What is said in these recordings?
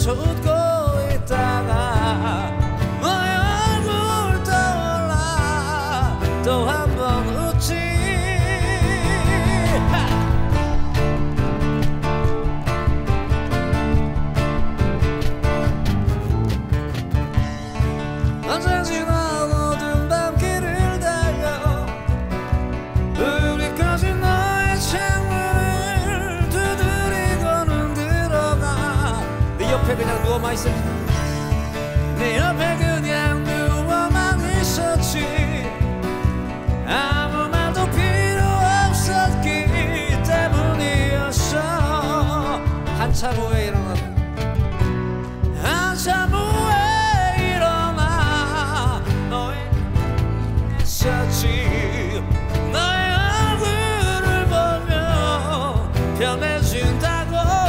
보면서 웃고 있다가 너의 얼굴 떠올라 또 한 번 웃지. 언제 지난 어두운 밤길을 달려 우리 꺼진 너의 창문을 두드리고는 들어가. 네 옆에 그냥 누워만 있어. 네 옆에 그냥 누워만 있었지. 아무 말도 필요 없었기 때문이었어. 한참 후에 일어나고 한참 후에 너의 얼굴을 보며 편해진다고.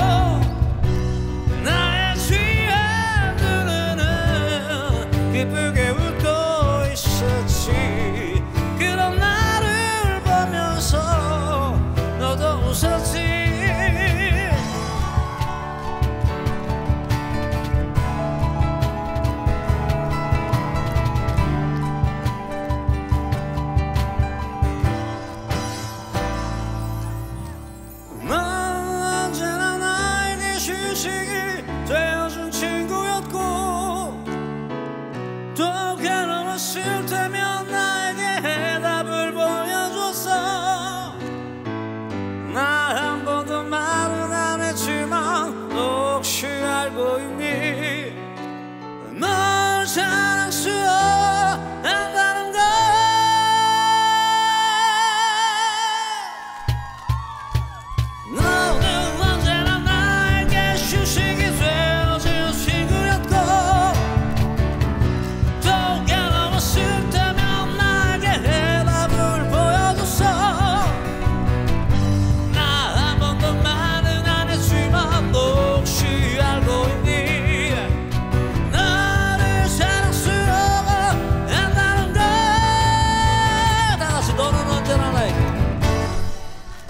나의 취한 눈에는 기쁘게 웃고 있었지. 그런 나를 보면서 너도 웃었지. 되어준 친구였고 또 괴로웠을 때면 나에게 해답을 보여줬어. 나 한 번도 말은 안 했지만 너 혹시 알고 있니? 널 사랑스러워한다는 걸. 너는 언제나 나에게 휴식이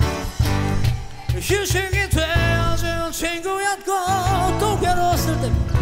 휴식이 되어준 친구였고 또 괴로웠을 때